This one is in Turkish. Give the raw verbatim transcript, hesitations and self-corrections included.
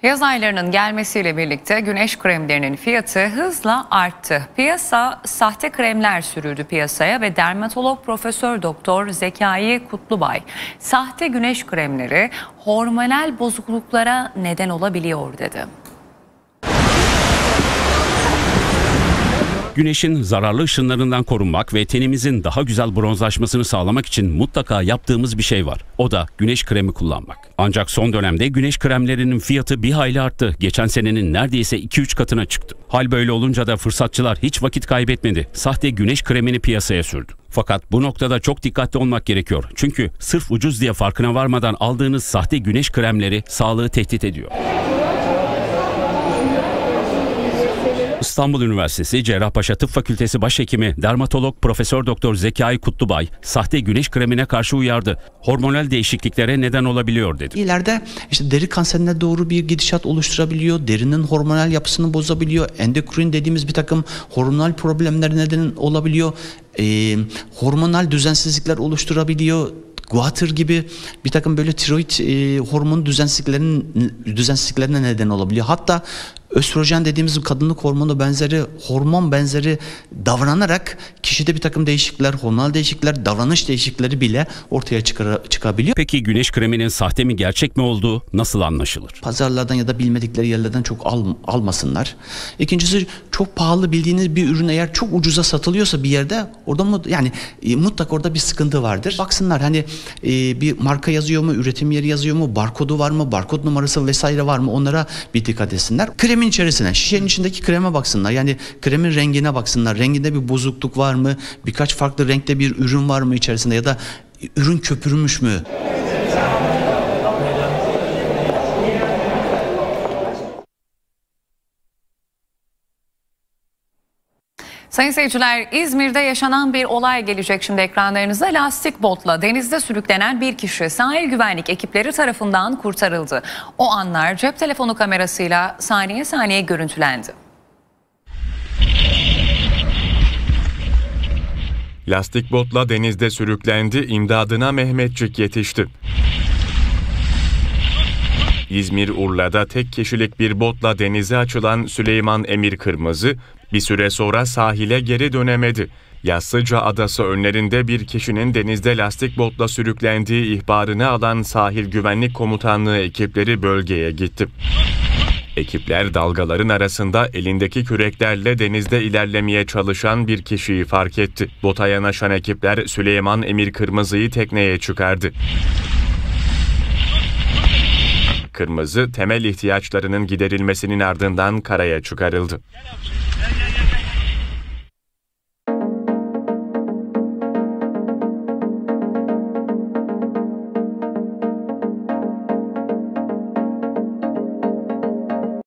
Yaz aylarının gelmesiyle birlikte güneş kremlerinin fiyatı hızla arttı. Piyasa sahte kremler sürüldü piyasaya ve dermatolog Profesör Doktor Zekai Kutlubay, sahte güneş kremleri hormonal bozukluklara neden olabiliyor dedi. Güneşin zararlı ışınlarından korunmak ve tenimizin daha güzel bronzlaşmasını sağlamak için mutlaka yaptığımız bir şey var. O da güneş kremi kullanmak. Ancak son dönemde güneş kremlerinin fiyatı bir hayli arttı. Geçen senenin neredeyse iki üç katına çıktı. Hal böyle olunca da fırsatçılar hiç vakit kaybetmedi. Sahte güneş kremini piyasaya sürdü. Fakat bu noktada çok dikkatli olmak gerekiyor. Çünkü sırf ucuz diye farkına varmadan aldığınız sahte güneş kremleri sağlığı tehdit ediyor. İstanbul Üniversitesi Cerrahpaşa Tıp Fakültesi Başhekimi Dermatolog Profesör Doktor Zekai Kutlubay, sahte güneş kremine karşı uyardı. Hormonal değişikliklere neden olabiliyor dedi. İleride işte deri kanserine doğru bir gidişat oluşturabiliyor, derinin hormonal yapısını bozabiliyor, endokrin dediğimiz bir takım hormonal problemler neden olabiliyor, ee, hormonal düzensizlikler oluşturabiliyor. Guatr gibi bir takım böyle tiroid e, hormon düzensizliklerinin düzensizliklerine neden olabiliyor. Hatta östrojen dediğimiz kadınlık hormonu benzeri, hormon benzeri davranarak kişide bir takım değişiklikler, hormonal değişiklikler, davranış değişiklikleri bile ortaya çıkar, çıkabiliyor. Peki güneş kreminin sahte mi gerçek mi olduğu nasıl anlaşılır? Pazarlardan ya da bilmedikleri yerlerden çok al, almasınlar. İkincisi, çok pahalı bildiğiniz bir ürün eğer çok ucuza satılıyorsa bir yerde, orada mı yani e, mutlaka orada bir sıkıntı vardır. Baksınlar hani e, bir marka yazıyor mu, üretim yeri yazıyor mu, barkodu var mı, barkod numarası vesaire var mı, onlara bir dikkat etsinler. Krem içerisine, şişenin içindeki kreme baksınlar. Yani kremin rengine baksınlar. Renginde bir bozukluk var mı? Birkaç farklı renkte bir ürün var mı içerisinde ya da ürün köpürmüş mü? Sayın seyirciler, İzmir'de yaşanan bir olay gelecek şimdi ekranlarınıza. Lastik botla denizde sürüklenen bir kişi sahil güvenlik ekipleri tarafından kurtarıldı. O anlar cep telefonu kamerasıyla saniye saniye görüntülendi. Lastik botla denizde sürüklendi, imdadına Mehmetçik yetişti. İzmir Urla'da tek kişilik bir botla denize açılan Süleyman Emir Kırmızı bir süre sonra sahile geri dönemedi. Yassıca Adası önlerinde bir kişinin denizde lastik botla sürüklendiği ihbarını alan Sahil Güvenlik Komutanlığı ekipleri bölgeye gitti. Ekipler dalgaların arasında elindeki küreklerle denizde ilerlemeye çalışan bir kişiyi fark etti. Bota yanaşan ekipler Süleyman Emir Kırmızı'yı tekneye çıkardı. Kırmızı, temel ihtiyaçlarının giderilmesinin ardından karaya çıkarıldı.